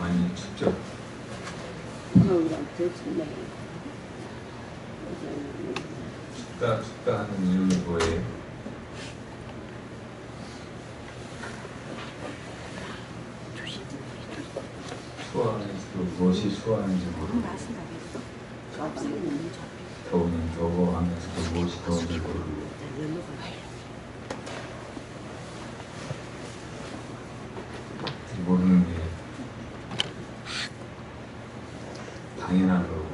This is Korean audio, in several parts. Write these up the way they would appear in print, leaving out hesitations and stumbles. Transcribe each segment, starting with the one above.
많이 춥죠? 춥다 하는 이유는 뭐예요? 추워하면서도 무엇이 추워하는지 모르고 더우면 더워하면서도 무엇이 더운지 모르고 모르는 게 당연한 거고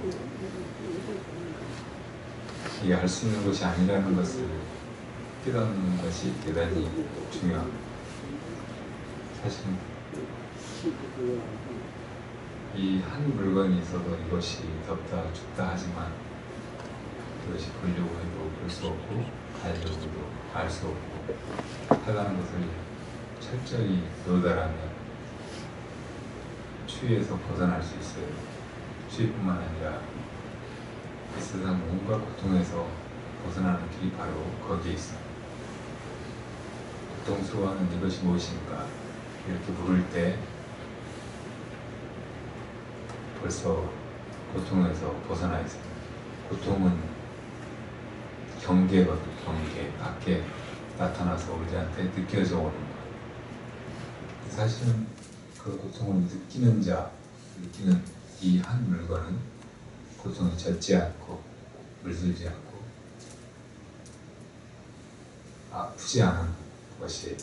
이게 알 수 있는 것이 아니라는 것을 깨닫는 것이 대단히 중요합니다. 사실 이 한 물건이 있어도 이것이 덥다 춥다 하지만 이것이 보려고 해도 볼 수 없고 알려고 해도 알 수 없고 하다는 것을 철저히 노달하면 추위에서 벗어날 수 있어요. 추위뿐만 아니라 이 세상 온갖 고통에서 벗어나는 길이 바로 거기에 있습니다. 고통스러워하는 이것이 무엇인가 이렇게 물을 때 벌써 고통에서 벗어나 있습니다. 고통은 경계거든요. 경계, 밖에 나타나서 우리한테 느껴져 오는 것. 사실은 그 고통을 느끼는 자, 느끼는 이 한 물건은 고통이 젖지 않고 물들지 않고 아프지 않은 것이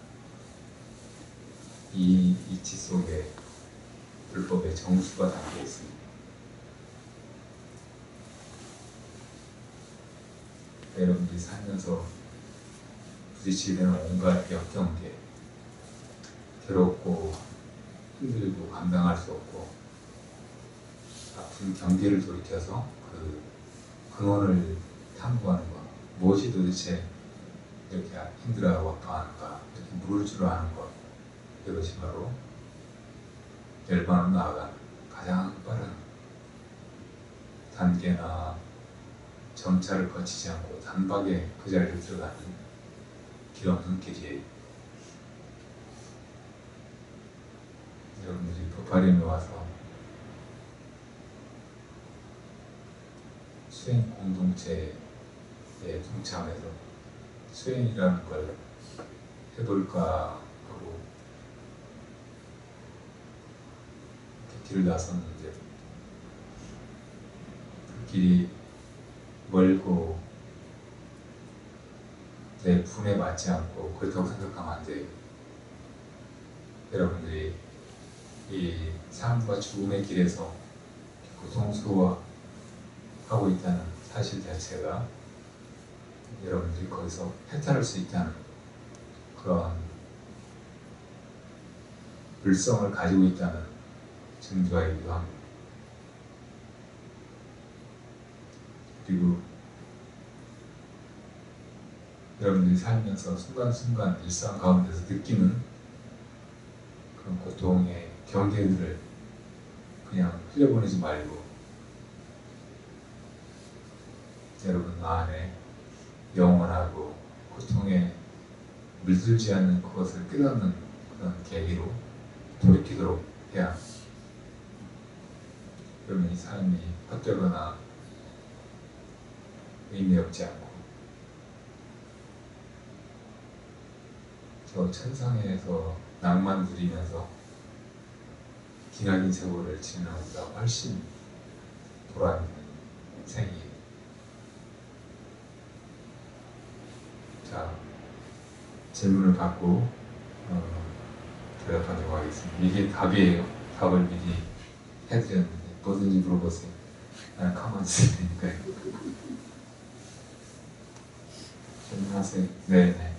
이 이치 속에 불법의 정수가 담겨 있습니다. 여러분들이 살면서 부딪히게 되는 온갖 역경계, 괴롭고 힘들고 감당할 수 없고 아픈 경계를 돌이켜서 그 근원을 탐구하는 것, 무엇이 도대체 이렇게 힘들어하고 아파하는가, 이렇게 물을 주로 하는 것, 이것이 바로 열반으로 나아가는 가장 빠른 단계나 점차를 거치지 않고 단박에 그 자리로 들어가는 길 없는 길이에요. 여러분들이 법화림에 와서 수행 공동체에 동참해서 수행이라는 걸 해볼까 하고 길을 나섰는데 그 길이 멀고 내 품에 맞지 않고 그렇다고 생각하면 안 돼요. 여러분들이 이 삶과 죽음의 길에서 고통스러워하고 있다는 사실 자체가 여러분들이 거기서 해탈할 수 있다는 그런 불성을 가지고 있다는 증거이기도 합니다. 그리고 여러분들이 살면서 순간순간 일상 가운데서 느끼는 그런 고통의 경계들을 그냥 흘려보내지 말고 여러분 안에 영원하고 고통에 물들지 않는 그것을 깨닫는 그런 계기로 돌이키도록 해야 합니다. 그러면 이 삶이 헛되거나 의미 없지 않고 저 천상에서 낭만 누리면서 기나긴 세월을 지내는 것보다 훨씬 보람 있는 생이에요. 자, 질문을 받고 대답하도록 하겠습니다. 이게 답이에요. 답을 미리 해드렸는데 뭐든지 물어보세요. 나는 가만히 있을 테니까요. 질문하세요. 네네.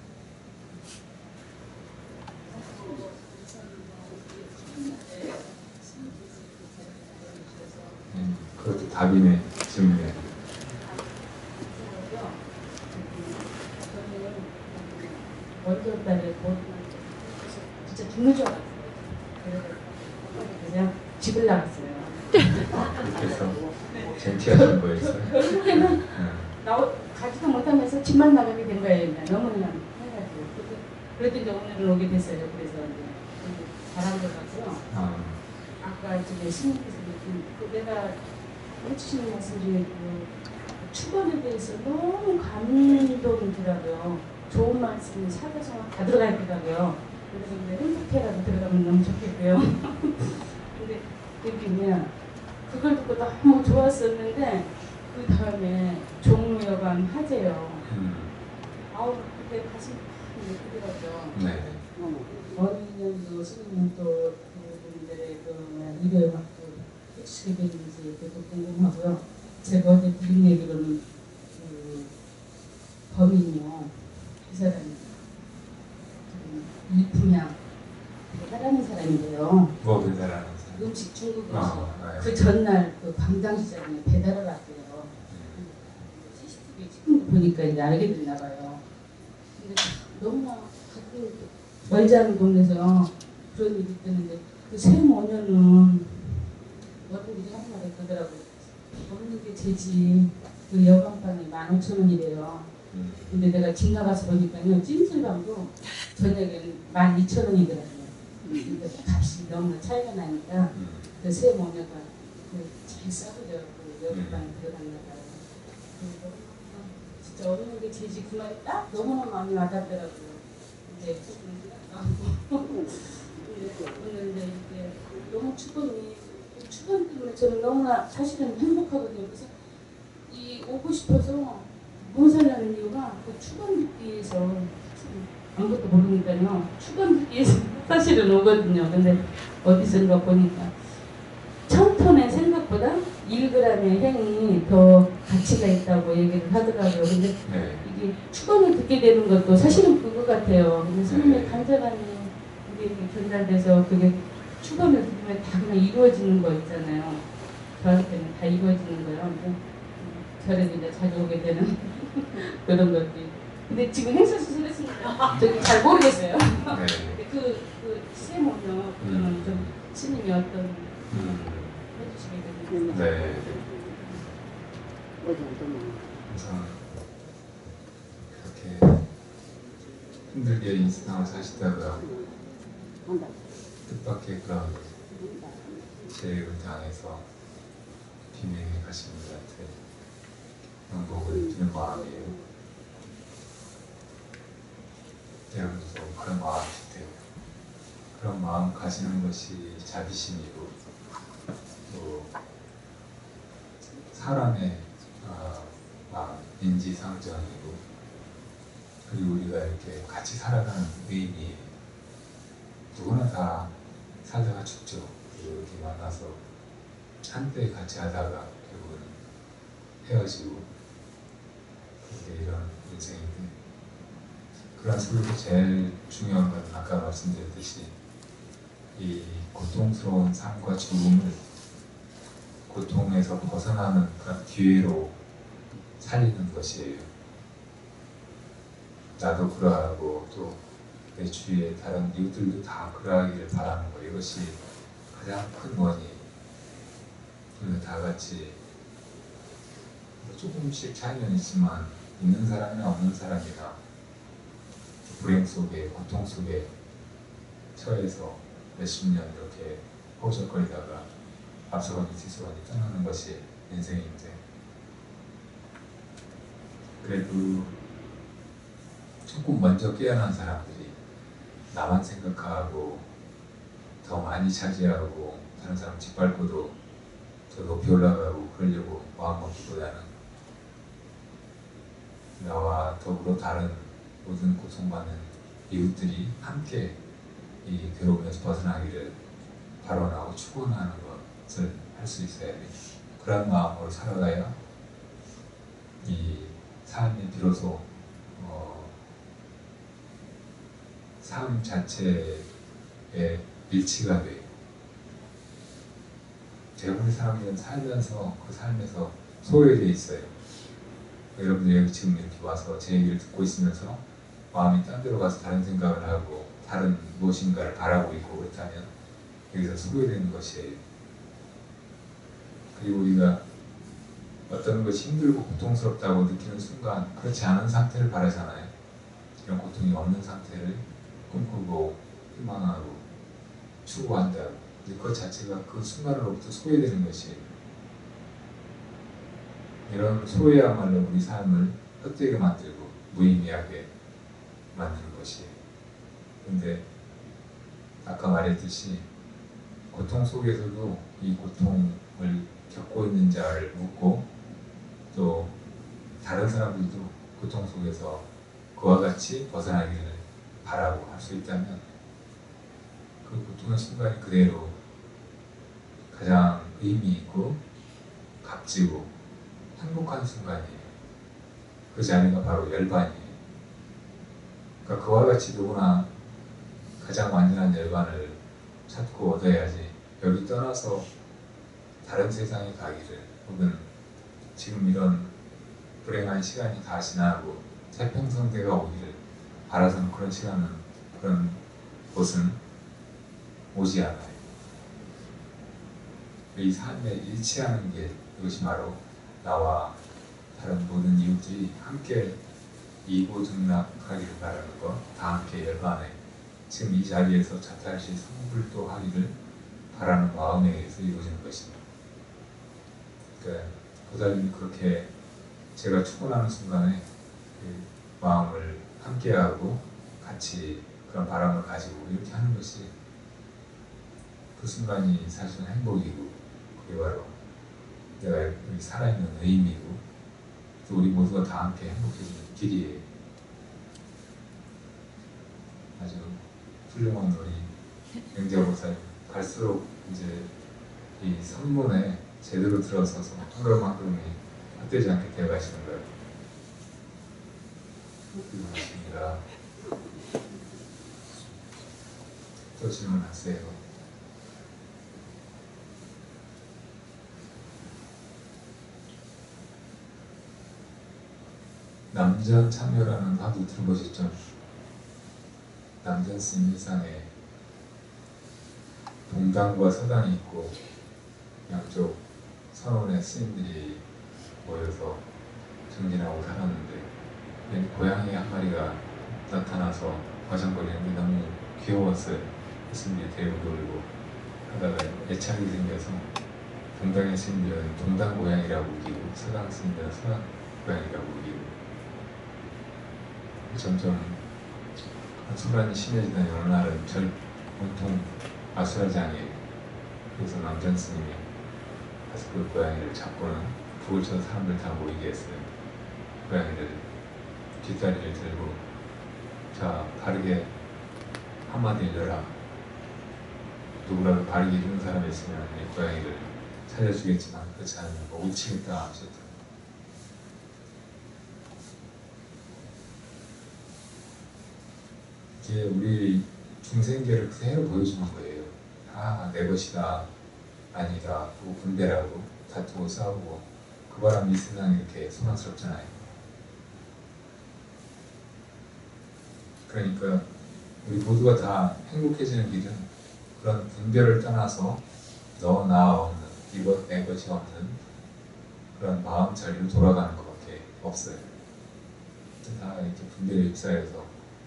그것도 답이네. 질문에. 먼저 딸을 진짜 죽는 줄 알았어요. 그냥 집을 나갔어요. 그렇게 해서 쟁취하신 거였어요? 결국에는 가지도 못하면서 집만 나가게 된 거예요. 너무 그냥 해가지고. 그래도 이제 오늘은 오게 됐어요. 그래서 이제 잘한 것 같고요. 아까 저기 스님께서 내가 해주시는 말씀 중에 축원에 대해서 너무 감동이더라고요. 좋은 말씀이 사자성어 다 들어가 있더라고요. 그래서 행복해라도 들어가면 너무 좋겠고요. 근데 그게 뭐냐, 그걸 듣고 너무 좋았었는데 그 다음에 종무여관 화제요. 아우 그때 가슴이 크더라고요. 네. 어느 년도 스님은 또 그분들의 그 일요일학교 해주시게 되는지 그것도 궁금하고요. 제가 어제 들은 얘기로는 그 범인이요, 이 사람이 이품양 배달하는 사람인데요. 뭐 배달하는 사람? 음식 중국 음식. 네. 그 전날 그 광장시장에 배달을 왔대요. CCTV 찍은 거 보니까 이제 알게 됐나 봐요. 근데 너무나 가끔 멀지 않은 동네에서 그런 일이 있었는데 그 세모녀는 어른들이 한 말에 그러더라고요. 먹는 게 죄지. 그 여간빵이 15,000원이래요. 근데 내가 집 나가서 보니까요, 찜질방도 저녁에는 12,000원이더라고요. 근데 값이 너무 차이가 나니까 그 세모녀가 잘 싸우더라고요. 여간빵에 들어갔나 봐요. 진짜 없는 게 죄지, 그 말이 딱 너무너무 많이 와닿더라고요. 이제 오늘 이제 너무 축원 때문에 저는 너무나 사실은 행복하거든요. 그래서 이 오고 싶어서 봉사하는 이유가 그 축원 듣기 위해서, 아무것도 모르니까요, 축원 듣기 위해서 사실은 오거든요. 근데 어디선가 보니까 1000톤의 생각보다 1g의 행이 더 가치가 있다고 얘기를 하더라고요. 근데 네. 이게 축원을 듣게 되는 것도 사실은 그거 같아요. 근데 스님의 네. 간절함이 우리에게 전달돼서 그게 축원을 들으면 다 그냥 이루어지는 거 있잖아요. 저한테는 다 이루어지는 거예요. 절에 이제 자주 오게 되는 그런 것들이. 근데 지금 행사 수술했습니다. 저기 잘 모르겠어요. 네. 그 세모녀 그거는 좀 스님이 어떤 해주시게 되는. 네. 그래서 이렇게 힘들게 인생을 사시다가 뜻밖의 그런 재해를 당해서 비명에 가신 분들한테 영복을 드는 마음이에요. 여러분도 그런 마음이 있대요. 그런 마음 가지는 것이 자비심이고 또 사람의 마음, 인지상정이고, 그리고 우리가 이렇게 같이 살아가는 의미, 누구나 다 살다가 죽죠. 그리고 이렇게 만나서 한때 같이 하다가 결국은 헤어지고, 그게 이런 인생인데, 그런 속에서 제일 중요한 건 아까 말씀드렸듯이 이 고통스러운 삶과 죽음을 고통에서 벗어나는 그런 기회로 살리는 것이에요. 나도 그러하고 또 내 주위의 다른 이웃들도 다 그러하기를 바라는 거, 이것이 가장 큰 원인. 우리가 다 같이 조금씩 차이는 있지만 있는 사람이나 없는 사람이나 불행 속에, 고통 속에 처해서 몇십 년 이렇게 허우적거리다가 앞서가니 뒤서가니 떠나는 것이 인생인데, 그래도 조금 먼저 깨어난 사람들이 나만 생각하고 더 많이 차지하고 다른 사람 짓밟고도 더 높이 올라가고 그러려고 마음먹기보다는 나와 더불어 다른 모든 고통받는 이웃들이 함께 이 괴로움에서 벗어나기를 발언하고 축원하는 것을 할 수 있어야 돼요. 그런 마음으로 살아가야 이 삶이 비로소 삶 자체에 일치가 돼요. 대부분의 사람들은 살면서 그 삶에서 소외되어 있어요. 여러분들 여기 지금 이렇게 와서 제 얘기를 듣고 있으면서 마음이 딴 데로 가서 다른 생각을 하고 다른 무엇인가를 바라고 있고 그렇다면 여기서 소외되는 것이에요. 그리고 우리가 어떤 것이 힘들고 고통스럽다고 느끼는 순간 그렇지 않은 상태를 바라잖아요. 이런 고통이 없는 상태를 꿈꾸고 희망하고 추구한다. 이제 그 자체가 그 순간으로부터 소외되는 것이에요. 이런 소외야말로 우리 삶을 헛되게 만들고 무의미하게 만드는 것이에요. 근데 아까 말했듯이 고통 속에서도 이 고통을 겪고 있는 자를 묻고 또 다른 사람들도 고통 속에서 그와 같이 벗어나기를 바라고 할 수 있다면 그 고통의 순간이 그대로 가장 의미 있고 값지고 행복한 순간이에요. 그 자리가 바로 열반이에요. 그러니까 그와 같이 누구나 가장 완전한 열반을 찾고 얻어야지 여기 떠나서 다른 세상에 가기를 혹은 지금 이런 불행한 시간이 다 지나고 태평성대가 오기를 바라서는 그런 곳은 오지 않아요. 이 삶에 일치하는 게 이것이 바로 나와 다른 모든 이웃들이 함께 이고등락하기를 바라는 것, 다 함께 열반에 지금 이 자리에서 자탈시 성불도 하기를 바라는 마음에 의해서 이루어지는 것입니다. 그러니까 보살님이 그렇게 제가 출근하는 순간에 그 마음을 함께하고 같이 그런 바람을 가지고 이렇게 하는 것이 그 순간이 사실은 행복이고 그게 바로 내가 여기 살아있는 의미고 또 우리 모두가 다 함께 행복해지는 길이에요. 아주 훌륭한 우리 영재보살 갈수록 이제 이 선문에 제대로 들어서서 한 걸음 한 걸음이 헛되지 않게 되어가시는 거예요. 고맙습니다. 또 질문하세요. 남전 참여라는 화두 들어보셨죠? 남전 스님 일상에 동당과 서당이 있고 양쪽 선원의 스님들이 모여서 정진하고 살았는데 고양이 한 마리가 나타나서 과장거리는 게 너무 귀여웠어요. 스님들이 데리고 놀고 하다가 애착이 생겨서 동당의 스님들은 동당 고양이라고 우기고 서당 스님들은 서당 고양이라고 우기고 점점 한순간이 심해지더니 어느 날은 온통 아수라장이에요. 그래서 남전 스님이 가서 그 고양이를 잡고는 북을 쳐서 사람들 다 모이게 했어요. 고양이를 뒷다리를 들고 자 바르게 한마디 일러라. 누구라도 바르게 이루는 사람이 있으면 이 고양이를 살려주겠지만 그렇지 않으면 목을 치겠다 하셨다. 이게 우리 중생계를 그대로 보여주는 거예요. 아, 내 것이다, 아니다, 그 분별하고 다투고 싸우고 그 바람이 이 세상에 이렇게 소란스럽잖아요. 그러니까 우리 모두가 다 행복해지는 길은 그런 분별을 떠나서 너, 나 없는, 이것, 내 것이 없는 그런 마음 자리로 돌아가는 것밖에 없어요. 다 이렇게 분별에 휩싸여서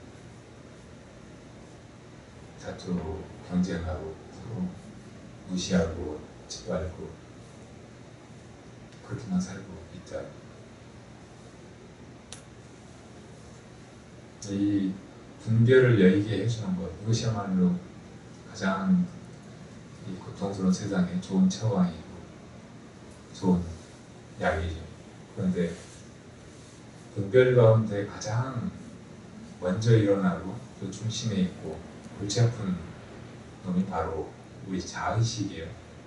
다투고 경쟁하고 서로 무시하고 짓밟고 그렇게만 살고 있다. 이 분별을 열게 해주는 것, 이것이야말로 가장 이 고통스러운 세상에 좋은 처방이고 좋은 약이죠. 그런데 분별 가운데 가장 먼저 일어나고 또 중심에 있고 골치 아픈 놈이 바로 우리 자의식이에요.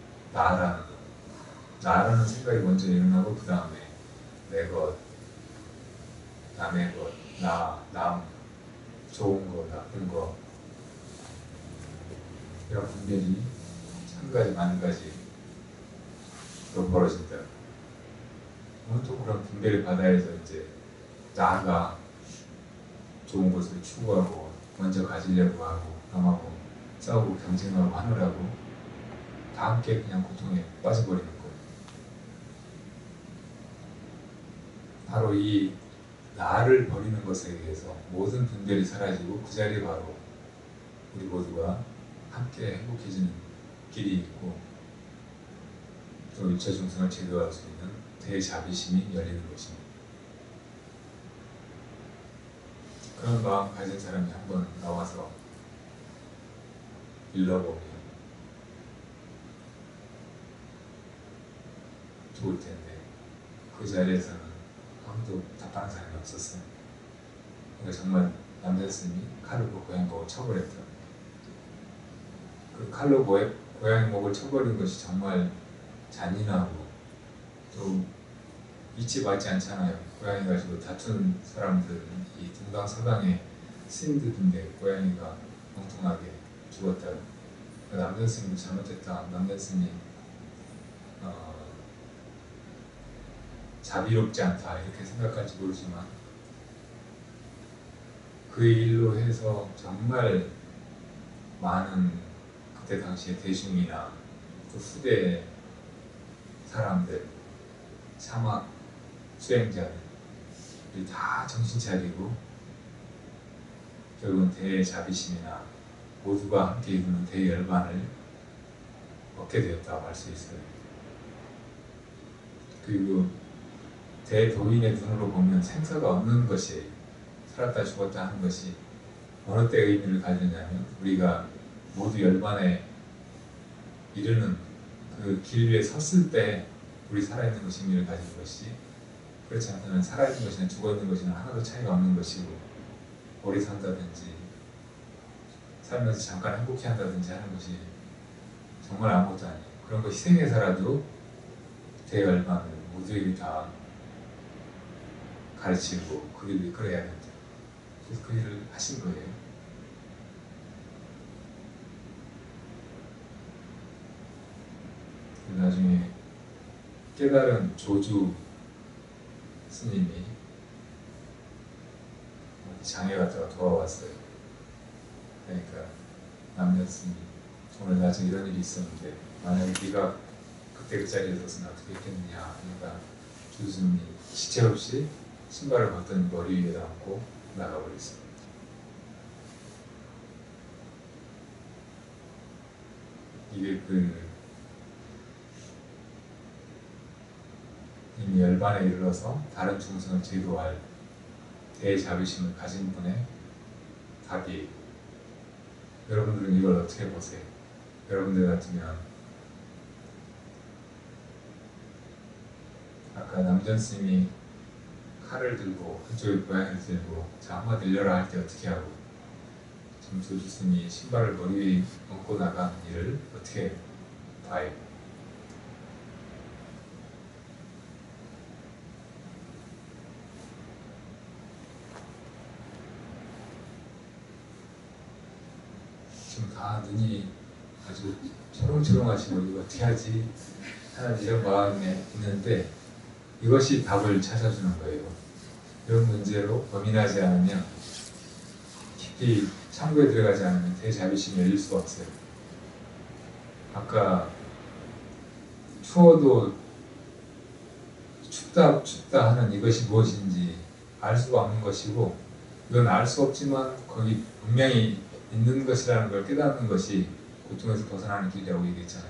나라는 생각이 먼저 일어나고 그 다음에 내 것, 남의 것, 남, 좋은 거, 나쁜 거 이런 분별이 천 가지 만 가지로 벌어진다. 또 그런 분별을 받아야서 이제 나가 좋은 것을 추구하고 먼저 가지려고 하고 남하고 싸우고 경쟁하고 하느라고 다 함께 그냥 고통에 빠져버리는 거예요. 바로 이 나를 버리는 것에 의해서 모든 분별이 사라지고 그 자리에 바로 우리 모두가 함께 행복해지는 길이 있고 또 일체 중생을 제도할 수 있는 대자비심이 열리는 것입니다. 그런 마음 가진 사람이 한번 나와서 일러보면 좋을 텐데 그 자리에서는 아무도 답하는 사람이 없었어요. 그러니까 정말 남자 스님이 칼로 고양이 목을 쳐버렸다. 그 칼로 고양이 목을 쳐버린 것이 정말 잔인하고 또 이치받지 않잖아요. 고양이 가지고 다툰 사람들은 이 등당서당의 스님들인데 고양이가 엉뚱하게 죽었다. 남자 스님도 잘못했다. 남자 스님이 자비롭지 않다 이렇게 생각할지 모르지만 그 일로 해서 정말 많은 그때 당시에 대중이나 또 후대 사람들, 사막 수행자들이 다 정신 차리고 결국은 대자비심이나 모두가 함께 이루는 대열반을 얻게 되었다고 할 수 있어요. 그리고 대도인의 눈으로 보면 생사가 없는 것이 살았다 죽었다 하는 것이 어느 때 의미를 가지냐면 우리가 모두 열반에 이르는 그 길 위에 섰을 때 우리 살아있는 것이 의미를 가진 것이 그렇지 않다면 살아있는 것이나 죽어있는 것이나 하나도 차이가 없는 것이고 오래 산다든지 살면서 잠깐 행복해 한다든지 하는 것이 정말 아무것도 아니에요. 그런 거 희생해서라도 대열반을 모두에게 다 가르치고 그 일을 이끌어야 된다. 그래서 그 일을 하신 거예요. 나중에 깨달은 조주 스님이 장에 갔다가 돌아왔어요. 그러니까 남녀 스님이 오늘 나중에 이런 일이 있었는데 만약에 네가 그때 그 자리에 섰으면 어떻게 했겠느냐. 그러니까 조주 스님이 시체 없이 신발을 벗더니 머리 위에다 얹고 나가버렸습니다. 이게 이미 열반에 이르러서 다른 중생을 제도할 대자비심을 가진 분의 답이 여러분들은 이걸 어떻게 보세요? 여러분들 같으면 아까 남전 스님이 칼을 들고 한쪽에 고양이를 들고 자 한마디 들려라 할 때 어떻게 하고 지금 조주 스님이 신발을 머리 위에 얹고 나간 일을 어떻게 봐요? 지금 다 눈이 아주 초롱초롱하시고 이거 어떻게 하지? 하는 이런 마음에 있는데 이것이 답을 찾아주는 거예요. 이런 문제로 고민하지 않으면 깊이 참고에 들어가지 않으면 대자비심이 열릴 수가 없어요. 아까 추워도 춥다 하는 이것이 무엇인지 알 수가 없는 것이고 이건 알 수 없지만 거기 분명히 있는 것이라는 걸 깨닫는 것이 고통에서 벗어나는 길이라고 얘기했잖아요.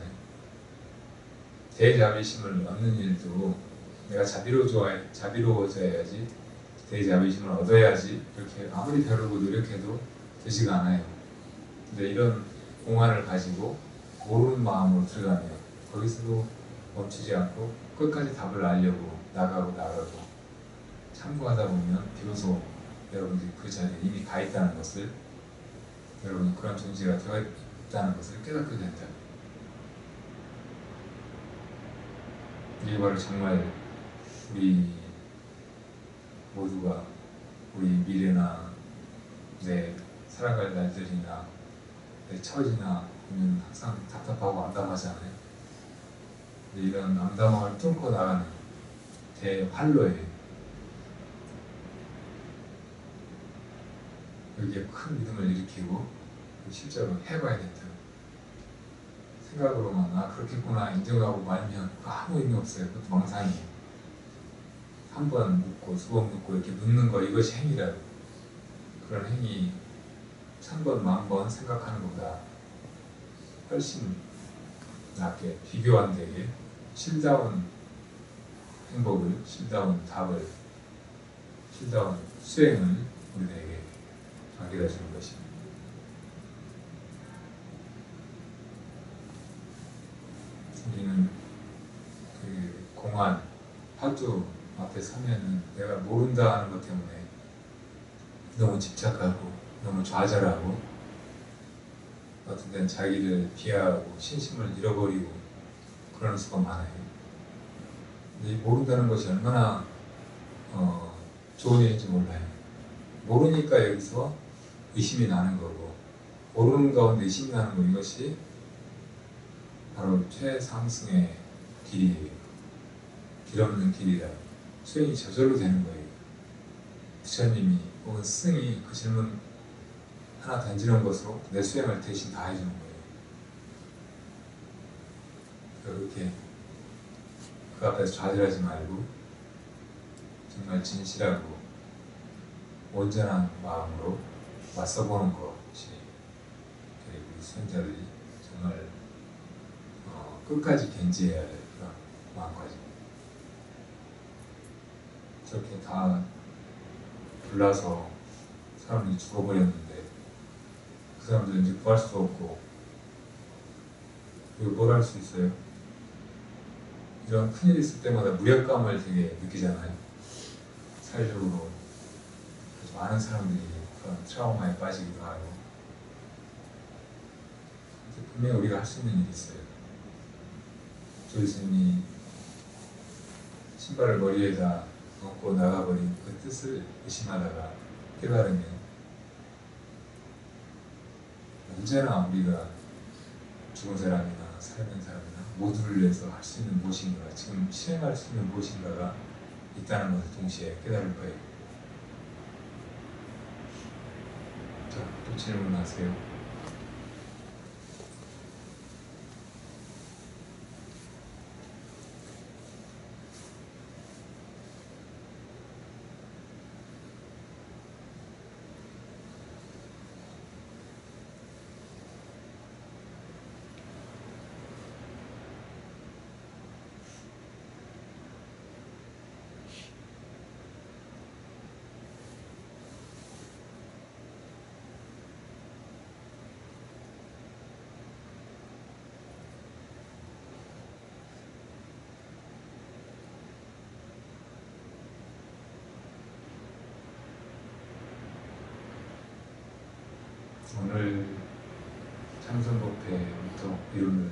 대자비심을 얻는 일도 내가 자비로워져야지 대자비심을 얻어야지 이렇게 아무리 배우고 노력해도 되지가 않아요. 근데 이런 공안을 가지고 모르는 마음으로 들어가면 거기서도 멈추지 않고 끝까지 답을 알려고 나가고 참고하다 보면 비로소 여러분들이 그 자리에 이미 가 있다는 것을 여러분이 그런 존재가 되어 있다는 것을 깨닫게 된다. 이게 바로 정말 우리 모두가 우리 미래나 내 살아갈 날들이나 내 처지나 보면 항상 답답하고 암담하잖아요. 이런 암담함을 뚫고 나가는 대환로예요. 여기에 큰 믿음을 일으키고 실제로 해봐야 된다. 생각으로만 그렇겠구나 인정하고 말면 아무 의미 없어요. 그것도 망상이에요. 한 번 묻고 두 번 묻고 이렇게 묻는 거 이것이 행위라고. 그런 행위 1000번, 10,000번 생각하는 것보다 훨씬 낮게 비교 안 되게 실다운 행복을, 실다운 답을, 실다운 수행을 우리에게 맡겨다 주는 것입니다. 우리는 그 공안, 화두 앞에 서면은 내가 모른다 하는 것 때문에 너무 집착하고 너무 좌절하고 어떤 때는 자기를 비하하고 신심을 잃어버리고 그러는 수가 많아요. 이 모른다는 것이 얼마나 좋은 일인지 몰라요. 모르니까 여기서 의심이 나는 거고, 모르는 가운데 의심이 나는 거, 이것이 바로 최상승의 길이에요. 길 없는 길이라 수행이 저절로 되는 거예요. 부처님이 혹은 스승이 그 질문 하나 던지는 것으로 내 수행을 대신 다 해주는 거예요. 이렇게 그 앞에서 좌절하지 말고 정말 진실하고 온전한 마음으로 맞서보는 것이 우리 수행자들이 정말 끝까지 견지해야 할 그런 마음가짐입니다. 저렇게 다 불나서 사람들이 죽어버렸는데 그 사람들 이제 구할 수도 없고 그리고 뭘 할 수 있어요? 이런 큰일이 있을 때마다 무력감을 되게 느끼잖아요. 사회적으로 많은 사람들이 그런 트라우마에 빠지기도 하고 분명히 우리가 할 수 있는 일이 있어요. 조이스님이 신발을 머리에다 얹고 나가버린 그 뜻을 의심하다가 깨달으면 언제나 우리가 죽은 사람이나 살아있는 사람이나 모두를 위해서 할 수 있는 무엇인가, 지금 실행할 수 있는 무엇인가가 있다는 것을 동시에 깨달을 거예요. 자, 또 질문하세요. 오늘 참선법회부터 이론을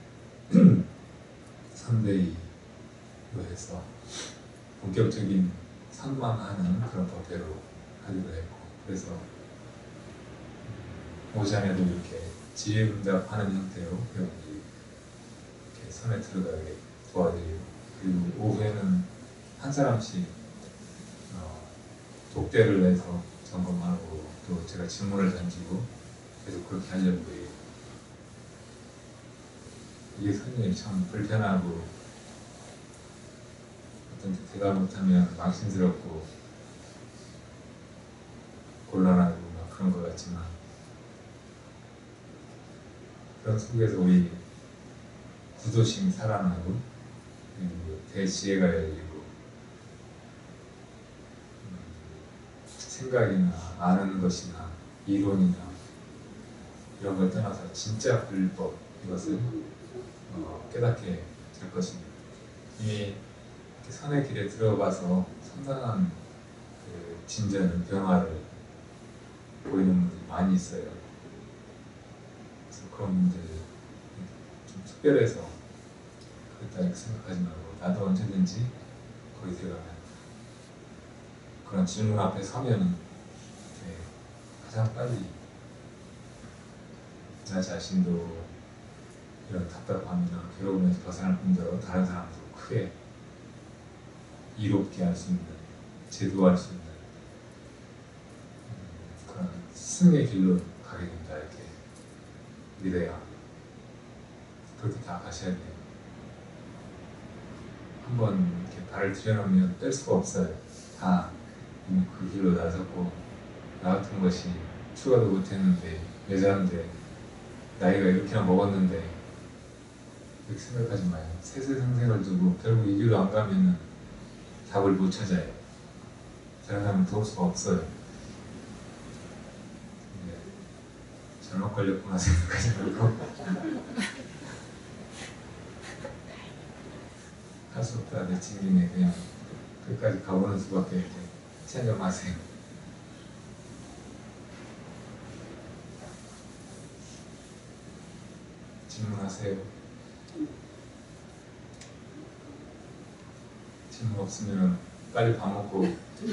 선대위로 해서 본격적인 선망하는 그런 법회로 하기로 했고, 그래서 오전에도 이렇게 지혜응답하는 형태로 여러분들이 이렇게 선에 들어가게 도와드리고, 그리고 오후에는 한 사람씩 독대를 해서 점검하고 또 제가 질문을 던지고 계속 그렇게 하려고 해요. 이게 선생님이 참 불편하고 어떤 때 대답 못하면 망신스럽고 곤란하고 막 그런 것 같지만, 그런 속에서 우리 구도심이 살아나고 그리고 대지혜가 열리고 생각이나 아는 것이나 이론이나 이런 걸 떠나서 진짜 불법, 이것을 깨닫게 될 것입니다. 이미 선의 길에 들어가서 상당한 그 진전을, 변화를 보이는 분들이 많이 있어요. 그래서 그런 분들 좀 특별해서 그렇다 이렇게 생각하지 말고, 나도 언제든지 거기 들어가면 그런 질문 앞에 서면 가장 빨리 나 자신도 이런 답답함이나 괴로움에서 벗어날 뿐더러 다른 사람도 크게 이롭게 할 수 있는, 제도할 수 있는 그런 승의 길로 가게 된다, 이렇게 믿어야 그렇게 다 가셔야 돼요. 한번 이렇게 발을 들여놓으면 뺄 수가 없어요. 다 그 길로 나섰고, 나 같은 것이 추가도 못했는데, 여자인데, 나이가 이렇게나 먹었는데 그렇게 생각하지 마요. 세세상생을 두고 결국 이 길로 안 가면은 답을 못 찾아요. 저런 사람은 도울 수가 없어요. 네. 잘못 걸렸구나 생각하지 말고 할 수 없다 내친 김에 그냥 끝까지 가보는 수밖에 체념하세요. 질문하세요. 질문 없으면 빨리 밥 먹고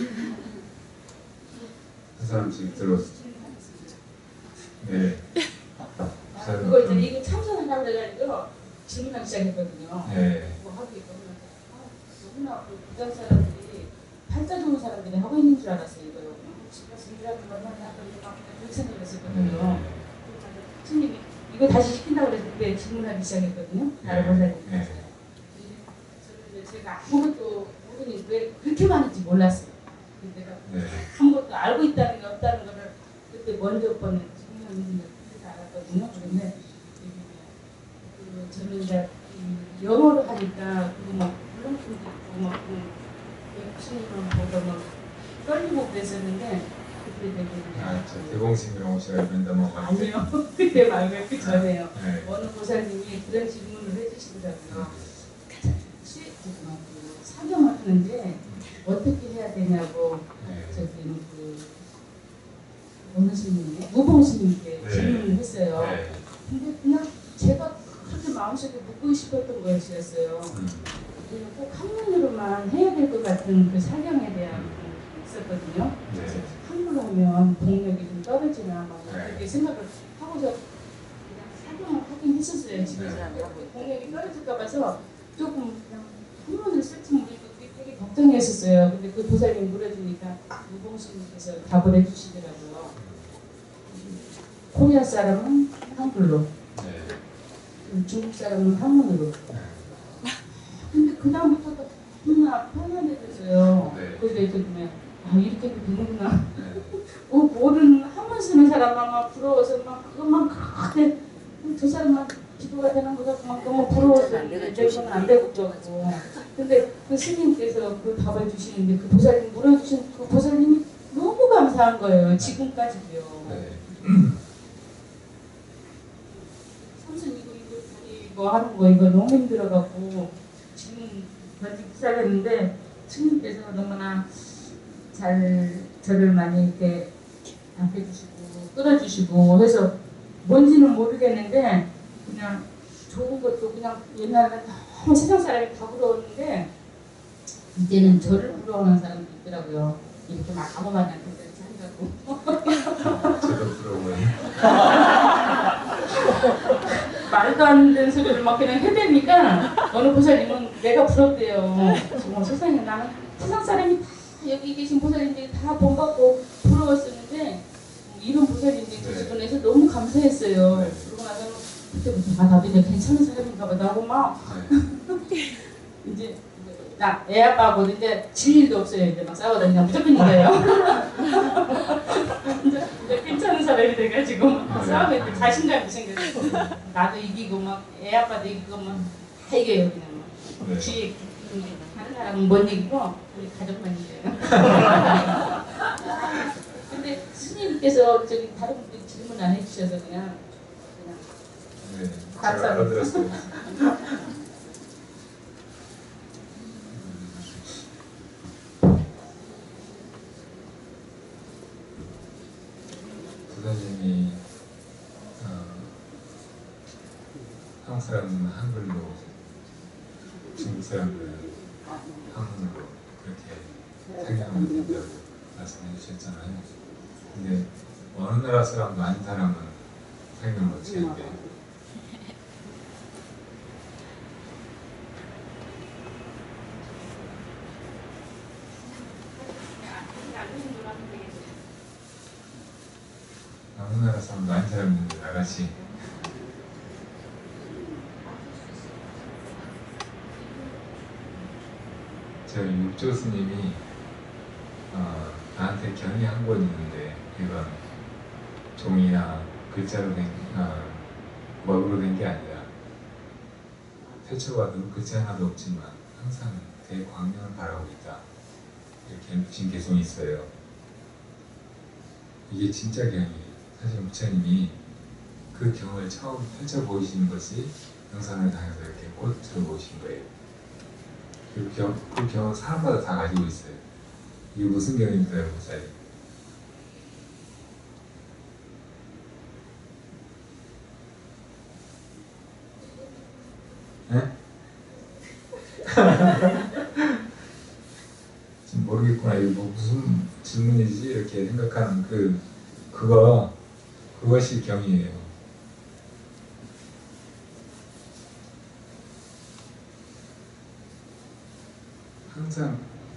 한 사람씩 들어서 네. 그거 이제 이거 참선하려고 그래가지고 질문하기 시작했거든요. 네. 그거 하고 있거든요. 너무나 그 부장 사람들이 팔자 좋은 사람들이 하고 있는 줄 알았어요. 이거요. 집에서 일하는 걸 하나 그렇게 생각을 했었거든요. 스님이 이거 다시 시킨다고 그랬는데 질문하기 시작했거든요. 다른 보살님. 저는 제가 아무것도 모르니 왜 그렇게 많은지 몰랐어요. 근데 내가 아무것도 알고 있다는 게 없다는 거를 그때 먼저 번에 질문하는 걸 알았거든요. 그런데 저는 이제 영어로 하니까 그거 막 물렁증도 있고 막 스님을 보고 막 떨리고 그랬었는데 그때 되게 대공심이랑 오셔야 된다고 아니요. 그때 말고 그 전에요. 네. 어느 보살님이 그런 질문을 해주시더라고요. 사경을 하는데 어떻게 해야 되냐고 저기 어느 스님이 무봉 스님께 질문을 했어요. 근데 그냥 제가 그렇게 마음속에 묻고 싶었던 것이었어요. 그냥 꼭 한문으로만 해야 될 것 같은 그 사경에 대한 있었거든요. 그래서 한글로 하면 동력이 좀 떨어지나 막 그렇게 생각을 하고서 그냥 사경을 하긴 했었어요. 집에서. 동력이 떨어질까 봐서 조금 그냥 한문을 쓸지 모르겠고 되게 걱정했었어요. 근데 그 보살님 물어주니까 무봉스님께서 답을 해주시더라고요. 코리아 사람은 한글로, 중국 사람은 한문으로. 근데 그다음부터 너무나 편안해졌어요. 그래서 이제 그냥 이렇게도 되는구나. 모르는 한문 쓰는 사람만 막 부러워서 막 그것만 그렇게 저 사람만 기도가 되는 거 같고 막 너무 부러워서 내건 안 되고 그러고. 근데 그 스님께서 그 답을 주시는데 그 보살님 물어주신 그 보살님이 너무 감사한 거예요. 지금까지도요. 삼선 이거 하는 거 이거 너무 힘들어갖고 지금 벌써 시작했는데 스님께서 너무나 잘 저를 많이 이렇게 해주시고 끌어주시고 해서 뭔지는 모르겠는데 그냥 좋은 것도 그냥 옛날에는 너무 세상 사람이 다 부러웠는데 이제는 저를 부러워하는 사람도 있더라고요. 이렇게 막 아무 말이 안 되지 한다고. 저도 부러워요. 말도 안 되는 소리를 막 그냥 해대니까 어느 보살님은 내가 부럽대요. 정말 세상에 나는 세상 사람이 다 여기 계신 보살님들이 다 본받고 부러웠었는데 이런 보살님들이 주변에서 너무 감사했어요. 그러고 나서는 그때부터 나도 이제 괜찮은 사람인가 보다 하고 막 이제 나 애 아빠하고 이제 질 일도 없어요. 이제 막 싸우다니까 무조건 이겨요. 이제 괜찮은 사람이 돼가지고 싸우면 자신감이 생겨서 나도 이기고 막 애 아빠도 이기고 막 다 이겨요 그냥 막. 뒤에 다른 사람은 못 이기고 우리 가족만 이겨요. 근데 스님께서 저기 다른 분들이 질문 안 해주셔서 그냥 잘 알아들었어요. 부사님이 한국 사람은 한글로, 중국 사람은 한문으로 그렇게 생각하면 된다고 말씀해 주셨잖아요. 근데 어느 나라 사람도 아닌 사람은 생각을 어떻게 할게? 어느 나라 사람도 아닌 사람인데 나같이 저희 육조 스님이 나한테 견이 한 권 있는데 이건 종이나 글자로 된 먹으로 된 게 아니라 펼쳐봐도 글자 하나도 없지만 항상 대광명을 바라고 있다. 이렇게 붙인 개성이 있어요. 이게 진짜 경이에요. 사실 부처님이 그 경을 처음 펼쳐 보이신 것이 영산을 당해서 이렇게 꽃으로 보이신 거예요. 그 경은 사람마다 다 가지고 있어요. 이게 무슨 경입니까, 목사님? 네? 지금 모르겠구나. 이거 뭐 무슨 질문이지? 이렇게 생각하는 그것이 경이에요. 항상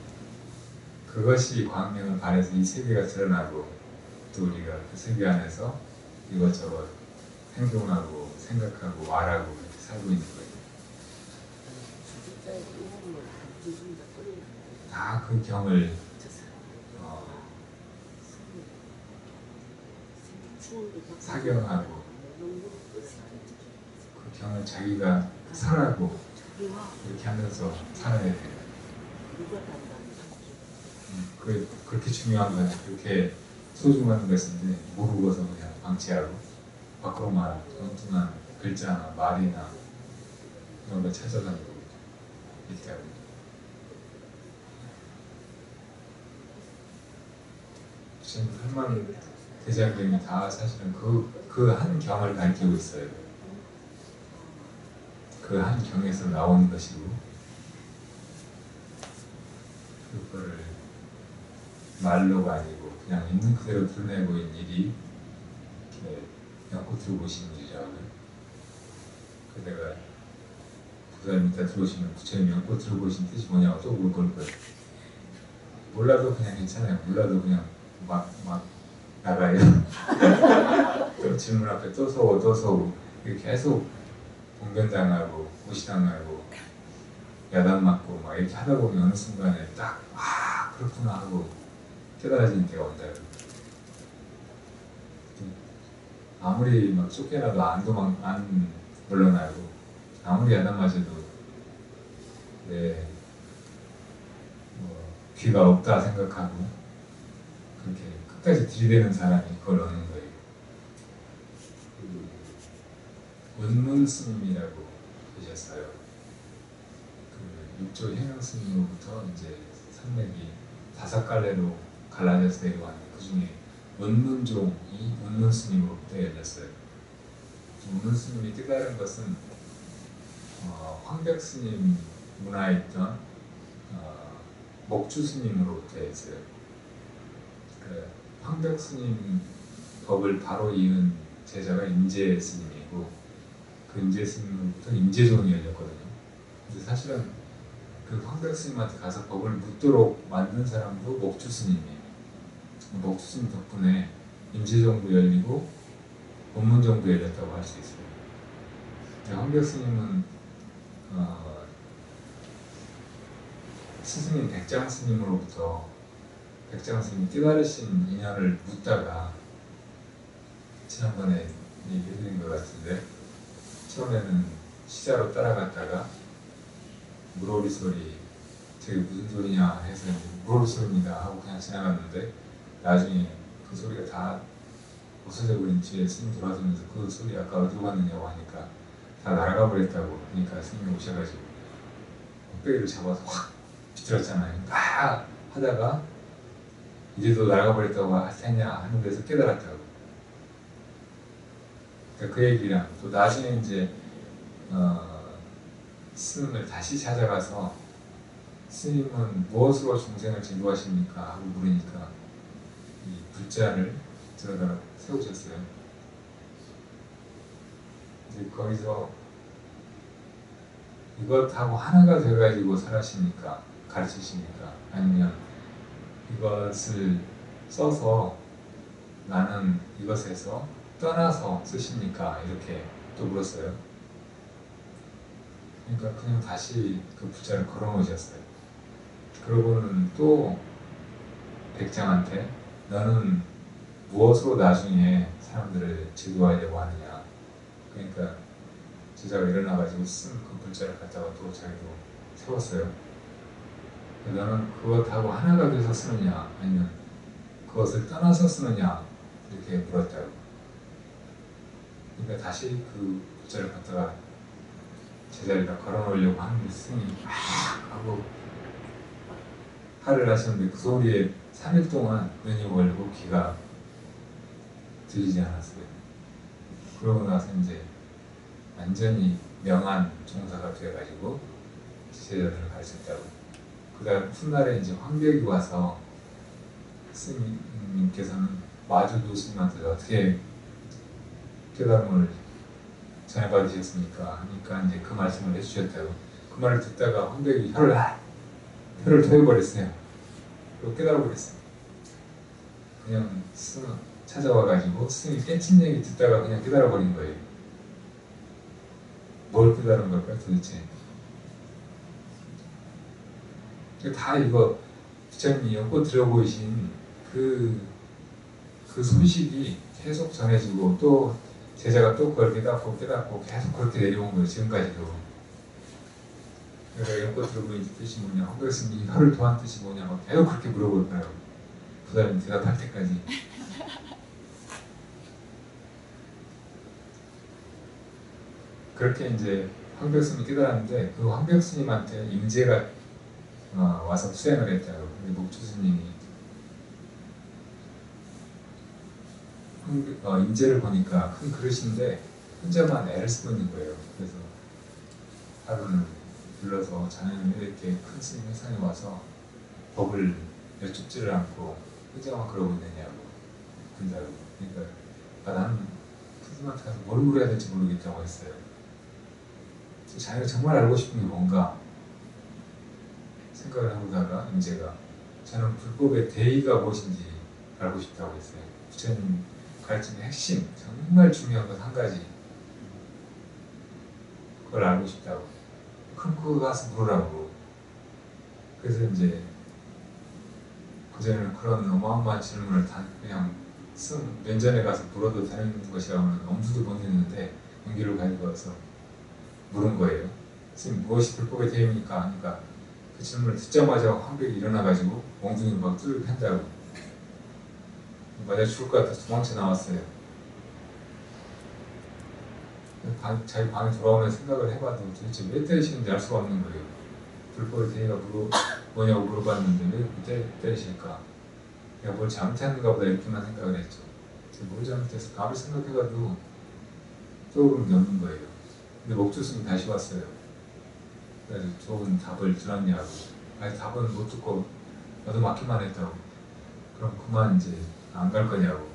그것이 광명을 발해서 이 세계가 드러나고 또 우리가 그 세계 안에서 이것저것 행동하고 생각하고 말하고 이렇게 살고 있는 거예요. 다 그 경을 사경하고 그 경을 자기가 살아고 이렇게 하면서 살아야 돼요. 그렇게 중요한 거예요. 그렇게 소중한 것인데 모르고서 그냥 방치하고 밖으로만 엉뚱한 글자나 말이나 이런 걸 찾아다니고 이렇게 하고 지금 할만 대장경이 다 사실은 그 한 경을 가리키고 있어요. 그 한 경에서 나오는 것이고 그거를 말로가 아니고 그냥 있는 그대로 드러내고 있는 일이 이렇게 그냥 꽃으로 보시는 일이라고요. 그 내가 부사님 이따 들어오시면 부처님이 꽃으로 보신 뜻이 뭐냐고 또 물어볼 거예요. 몰라도 그냥 괜찮아요. 몰라도 그냥 막 나가요. 또 질문 앞에 또 서고 이렇게 계속 봉변당하고 무시당하고 야단맞고 막 이렇게 하다 보면 어느 순간에 딱 그렇구나 하고 깨달아지는 때가 온다. 아무리 막 쫓겨나도 안 물러나고 아무리 야단맞아도 귀가 없다 생각하고 그렇게 끝까지 들이대는 사람이 그걸 얻는 거예요. 원문 스님이라고 계셨어요. 그 육조 현영 스님으로부터 이제 산맥이 5갈래로 갈라져서 내려왔는데 그 중에 원문종이 원문 스님으로부터 열렸어요. 원문 스님이 깨달은 것은 황벽 스님 문화에 있던 목주 스님으로부터 했어요. 황벽 스님 법을 바로 이은 제자가 임재 스님이고 그 임재 스님으로부터 임재종이 열렸거든요. 근데 사실은 그 황벽 스님한테 가서 법을 묻도록 만든 사람도 목주 스님이에요. 목주 스님 덕분에 임재종도 열리고 원문종도 열렸다고 할 수 있어요. 황벽 스님은 스승인 백장 스님으로부터 백장 스님이 깨달으신 인연을 묻다가 지난번에 얘기해드린 것 같은데 처음에는 시자로 따라갔다가 물오리 소리 저게 무슨 소리냐 해서 물오리 소리입니다 하고 그냥 지나갔는데 나중에 그 소리가 다 없어져 버린 뒤에 스님 돌아서면서 그 소리 아까 어디로 갔느냐고 하니까 다 날아가 버렸다고. 그러니까 스님이 오셔가지고 뼈를 잡아서 확 비틀었잖아요. 하다가 이제도 날아가 버렸다고 하냐 하는 데서 깨달았다고. 그러니까 그 얘기랑 또 나중에 이제 스님을 다시 찾아가서 스님은 무엇으로 중생을 제도하십니까? 하고 물으니까 이 불자를 들어다 세우셨어요. 이제 거기서 이것하고 하나가 돼가지고 살아십니까? 가르치십니까? 아니면 이것을 써서 나는 이것에서 떠나서 쓰십니까? 이렇게 또 물었어요. 그러니까 그냥 다시 그 부자를 걸어놓으셨어요. 그러고는 또 백장한테 너는 무엇으로 나중에 사람들을 지도하려고 하느냐. 그러니까 제자가 일어나가지고 쓴 그 글자를 갖다가 또 자기도 세웠어요. 너는 그것하고 하나가 돼서 쓰느냐 아니면 그것을 떠나서 쓰느냐 이렇게 물었다고. 그러니까 다시 그 글자를 갖다가 제자리에다 걸어놓으려고 하는데 스님이 막 하고 화를 하셨는데 그 소리에 3일 동안 눈이 멀고 귀가 들리지 않았어요. 그러고 나서 이제 완전히 명한 종사가 되어가지고 제자들을 가르쳤다고. 그 다음 훗날에 이제 황벽이 와서 스님께서는 마주도 스님한테 어떻게 깨달음을 전해받으셨습니까? 하니까 이제 그 말씀을 해주셨다고. 그 말을 듣다가 황벽이 혀를 토해버렸어요. 그리고 깨달아버렸어요. 그냥 스님 찾아와가지고 스님이 깨친 얘기 듣다가 그냥 깨달아버린 거예요. 뭘 깨달은 걸까 도대체? 다 이거 부처님이 연꽃 들어보이신 그 소식이 계속 전해지고 또 제자가 또 그걸 깨닫고 계속 그렇게 내려온 거예요. 지금까지도. 그러니까 연꽃 들어보이신 뜻이 뭐냐, 황교스님이 혀를 토한 뜻이 뭐냐 막 계속 그렇게 물어볼 거예요. 부처님 대답할 때까지. 그렇게 이제 황벽스님이 깨달았는데 그 황벽스님한테 임재가 와서 수행을 했다고. 근데 목주스님이 임재를 보니까 큰 그릇인데 혼자만 애를 쓰고 있는 거예요. 그래서 하루는 불러서 자네는 왜 이렇게 큰 스님 회상에 와서 법을 여쭙지를 않고 혼자만 그러고 있느냐고 한다고. 그러니까 나는 스님한테 가서 뭘 물어야 될지 모르겠다고 했어요. 자네가 정말 알고 싶은 게 뭔가 생각을 해보다가 임재가 저는 불법의 대의가 무엇인지 알고 싶다고 했어요. 부처님 가르침의 핵심, 정말 중요한 것 한 가지 그걸 알고 싶다고. 그럼 그거 가서 물으라고. 그래서 이제 그전에는 그런 어마어마한 질문을 다 그냥 면전에 가서 물어도 되는 것이라면 엄두도 못 냈는데 용기를 가지고 와서 물은 거예요. 스님 무엇이 불법의 대의입니까? 하니까 그 질문을 듣자마자 황벽이 일어나가지고 몽둥이를 막 뚜르륵 한다고. 맞아 죽을 것 같아서 도망쳐 나왔어요. 자기 방에 돌아오면서 생각을 해봐도 도대체 왜 때리시는지 알 수가 없는 거예요. 불법의 대의가 뭐냐고 물어봤는데 왜 때리실까? 내가 뭘 잘못했는가 보다 이렇게만 생각을 했죠. 뭘 잘못했을까? 아무리 생각해봐도 떠오르는 게 없는 거예요. 근데 목주스님이 다시 왔어요. 그래서 좋은 답을 들었냐고. 아니 답은 못 듣고 나도 맞기만 했다고. 그럼 그만 이제 안 갈 거냐고.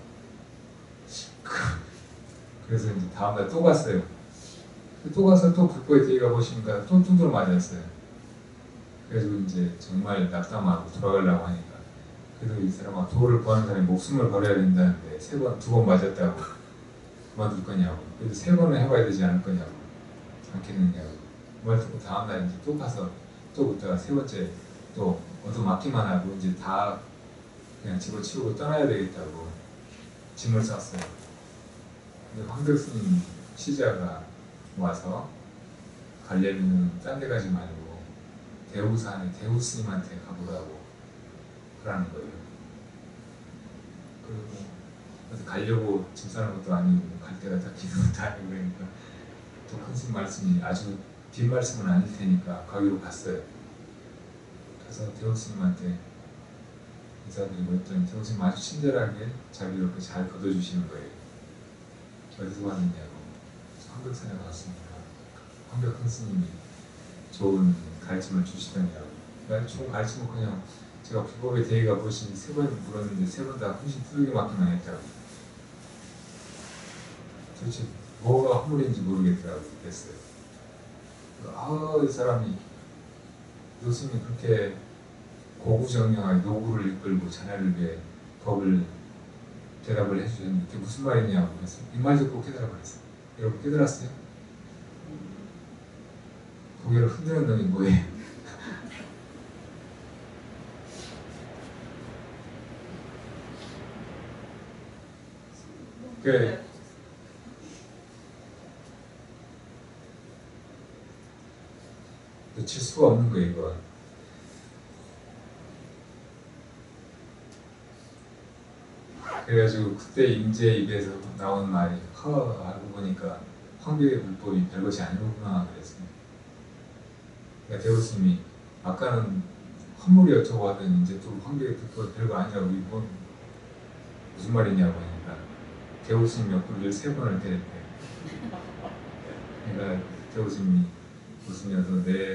그래서 이제 다음날 또 갔어요. 또 가서 또 불법의 대의가 보시니까 또 두드러 맞았어요. 그래서 이제 정말 낙담하고 돌아가려고 하니까 그래도 이 사람아 도를 구하는 사람이 목숨을 걸어야 된다는데 두 번 맞았다고 그만둘 거냐고. 그래도 3번은 해봐야 되지 않을 거냐고. 않겠느냐고. 그 말 듣고 다음날 이제 또 가서 또 그때가 3번째 또 얻어맞기만 하고 이제 다 그냥 집어치우고 떠나야 되겠다고 짐을 쌌어요. 근데 황덕스님 시자가 와서 가려면 딴 데 가지 말고 대우산에 대우스님한테 가보라고 그러는 거예요. 그리고 어디 가려고 짐 싸는 것도 아니고 갈 데가 다 기는 것도 아니고 그러니까 또 큰 스님 말씀이 아주 뒷말씀은 아닐 테니까 거기로 갔어요. 가서 대우스님한테 인사드리고 했더니 대우스님 아주 친절하게 자기를 이렇게 잘 걷어주시는 거예요. 어디서 왔느냐고. 황벽산에 왔습니다. 황벽 큰 스님이 좋은 가르침을 주시더냐고. 좋은 가르침은 그냥 제가 불법의 대의가 무엇인지 3번 물었는데 3번 다 훨씬 두들겨 맞기만 했다고. 도대체 뭐가 허물인지 모르겠더라고 그랬어요. 이 사람이 교수님이 그렇게 고구정령하게 노구를 이끌고 자네를 위해 법을 대답을 해주셨는데 그게 무슨 말이냐고 그래서 이 말 듣고 깨달아버렸어요. 여러분 깨달았어요? 고개를 흔드는 놈이 뭐예요? 놓칠 수가 없는 거예요, 이거. 그래가지고 그때 임재 입에서 나온 말이 알고 보니까 황벽의 불법이 별것이 아니구나 그랬습니다. 그러니까 대우스님이 아까는 헌물이 어쩌고 하더니 이제 또 황벽의 불법이 별거 아니라고 이거 무슨 말이냐고 하니까 대우스님 옆구리를 3번을 때렸대요. 그러니까 대우스님이 웃으면서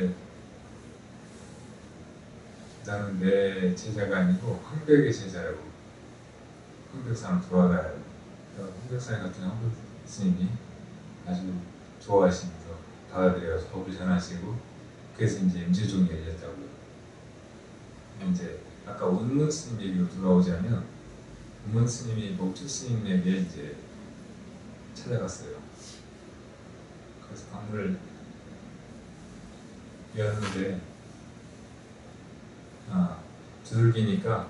나는 내 제자가 아니고 황벽의 제자라고, 황벽산을 돌아가요. 황벽산 같은 황벽 스님이 아주 좋아하시면서 받아들여서 법을 전하시고, 그래서 이제 임재종이 열렸다고요. 이제 아까 운문 스님 얘기로 돌아오자면, 운문 스님이 목주 스님에게 이제 찾아갔어요. 그래서 방문을 열었는데 두들기니까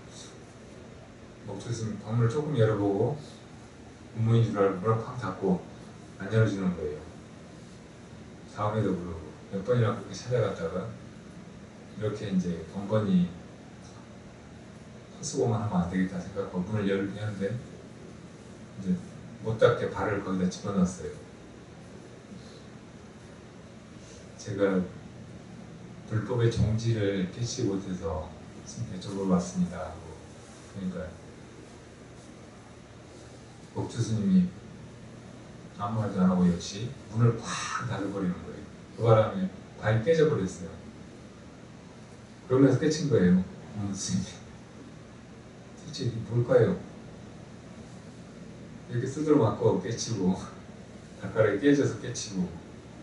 목주 스님 방문을 조금 열어보고 운문인 줄 알고 문을 팍 닫고 안 열어주는 거예요. 다음에도 그러고 몇 번이나 그렇게 찾아갔다가 이렇게 이제 번번이 헛수고만 하면 안 되겠다 생각하고 문을 열긴 하는데 이제 못 닫게 발을 거기다 집어넣었어요. 제가 불법의 정지를 깨치 못해서 스님께 여쭤봤습니다 하고, 그러니까 목주 스님이 아무 말도 안 하고 역시 문을 팍 닫아버리는 거예요. 그 바람에 발이 깨져버렸어요. 그러면서 깨친 거예요. 스님이. 도대체 이게 뭘까요? 이렇게 두드러 맞고 깨치고 발가락이 깨져서 깨치고,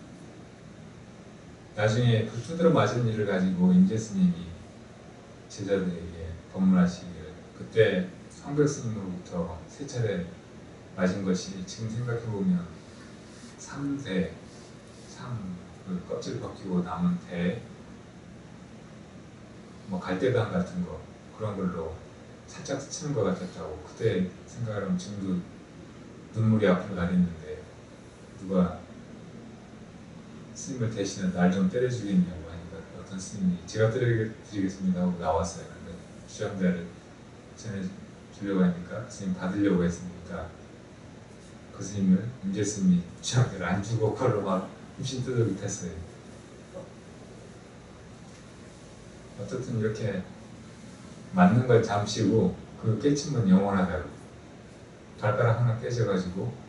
나중에 그 두드러 맞은 일을 가지고 임재 스님이 제자들에게 법문하시기를, 그때 황벽 스님으로부터 3차례 맞은 것이 지금 생각해보면 3대, 그 껍질 벗기고 남은 대, 뭐 갈대당 같은 거, 그런 걸로 살짝 스치는 것 같았다고 그때 생각을 하면 지금도 눈물이 앞을 가리는데, 누가 스님을 대신해 날 좀 때려주겠냐고 하니까 어떤 스님이 제가 때려드리겠습니다 하고 나왔어요. 근데 주장자를 전해주려고 하니까 스님 받으려고 했으니까 그 스님을 임재 스님이 주장자를 안 주고 그걸로 막 흠씬 두들겨 텄어요. 어떻든 이렇게 맞는 걸 잠시고 그 깨침은 영원하다고. 발가락 하나 깨져가지고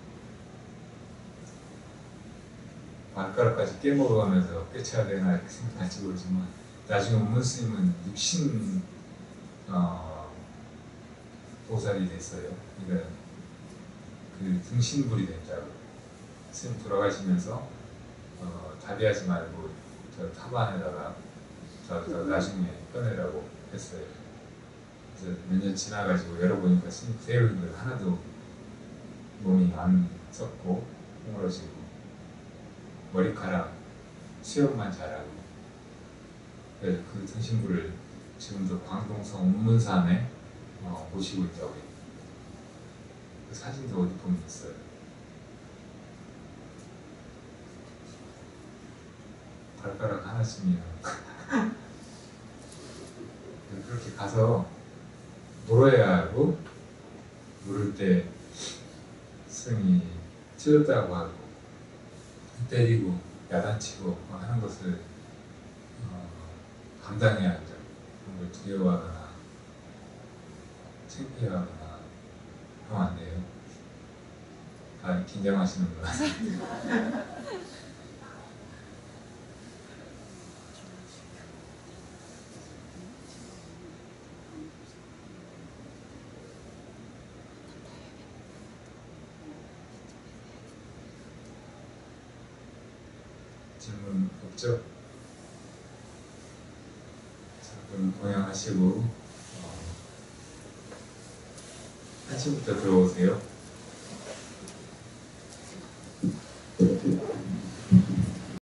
발가락까지 깨먹어가면서 깨쳐야 되나 이렇게 생각할지 모르지만, 나중에 운문 스님은 육신 보살이 됐어요. 그러니까 그 등신불이 됐다고. 스님 돌아가시면서 다비하지 말고 저 타반에다가 저 나중에 꺼내라고 했어요. 그래서 몇 년 지나가지고 열어보니까 스님 세우는 걸 하나도 몸이 안 썩고 허물어지고 머리카락 수염만 자라고. 그래서 그 등신불을 지금도 광동성 운문산에 모시고 있다고 해요. 그 사진도 어디 보면 있어요. 발가락 하나씩이면 그렇게 가서 물어야 하고, 물을 때 스승이 찔렀다고 하고 때리고 야단치고 하는 것을 감당해야 한다. 그런 걸 두려워하거나 창피해하거나 하면 안 돼요. 다 긴장하시는구나. 질문 없죠? 자, 그럼 동양하시고 1시부터 들어오세요.